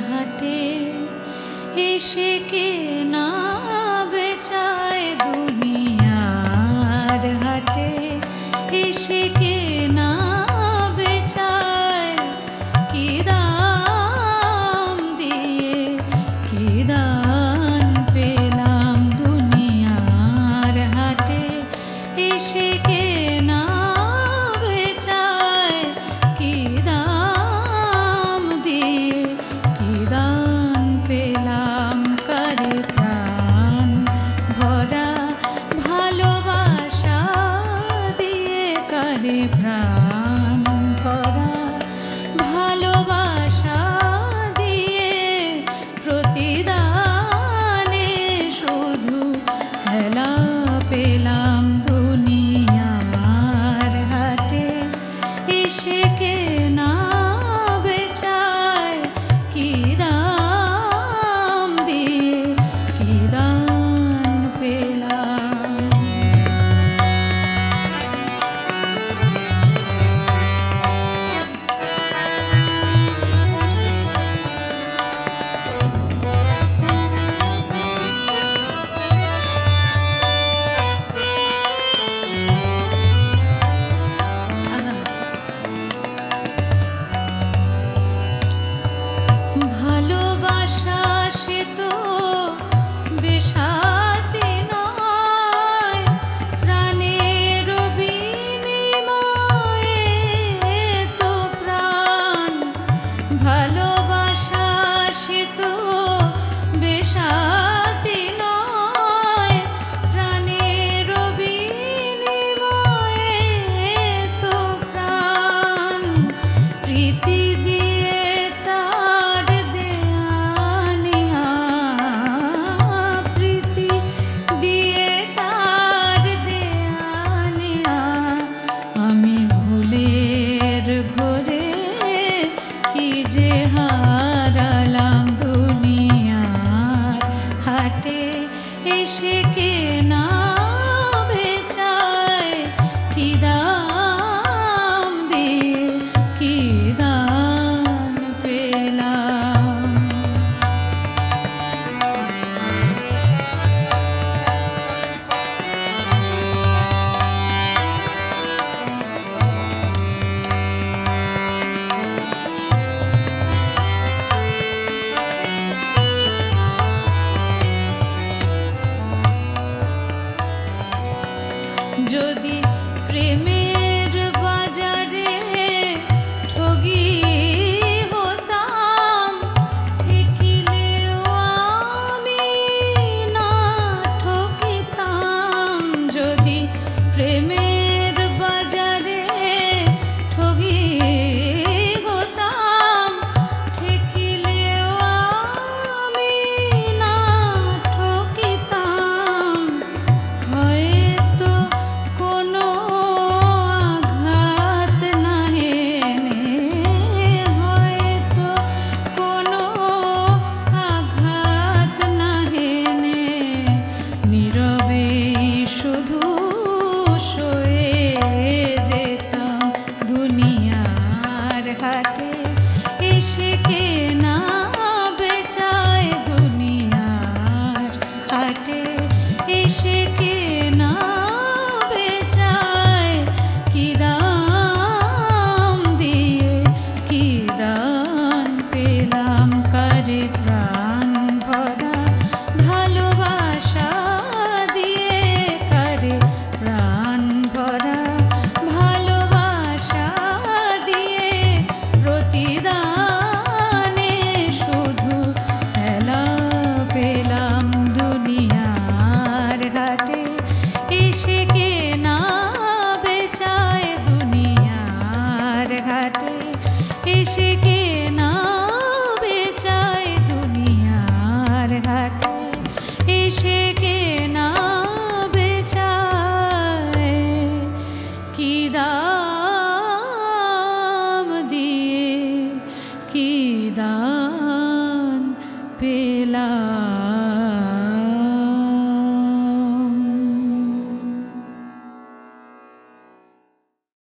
হাটে এসে কে না বেচায়, দুনিয়ার হাটে এসে কে না বেচায়, কি দাম দিয়ে কি দান পেলাম, দুনিয়ার হাটে এসে কে না বেচায়, কি দাম দিয়ে কি দান পেলাম, কারে প্রাণ ভরা ভালোবাসা দিয়ে, কারে প্রাণ ভরা ভালোবাসা দিয়ে, প্রতিদানে শুধু হেলা পেলাম, দুনিয়ার হাটে এসে কে না বেচায়, কি দাম দিয়ে কি দান পেলাম। ভালোবাসা সে তো বেশাতি নয়, প্রাণের বিনিময়ে তো প্রাণ, ভালোবাসা সে তো বেশাতি নয়, প্রাণের বিনিময়ে তো প্রাণ, প্রীতি দিয়ে তার দেয়া নেয়া, প্রীতি দিয়ে তার দেয়া নেয়া, আমি ভুলের ঘোরে কি যে হারালাম, দুনিয়ার হাটে এসে কে না বেচায়, কি দাম দিয়ে কি দান পেলাম। যদি প্রেমের বাজারে ঠগি হতাম, ঠেকিলেও আমি না ঠকিতাম, যদি প্রেমের বাজারে ঠগি হতাম, ঠেকিলেও আমি না ঠকিতাম, হয়তো কোনো আঘাত না হেনে, হয়তো কোনো আঘাত না হেনে, নীরবে শুধু সয়ে যেতাম, দুনিয়ার হাটে এসে কে না বেচায়, দুনিয়ার হাটে এসে কে না বেচায়, কি দাম দিয়ে কি দান পেলাম, কারে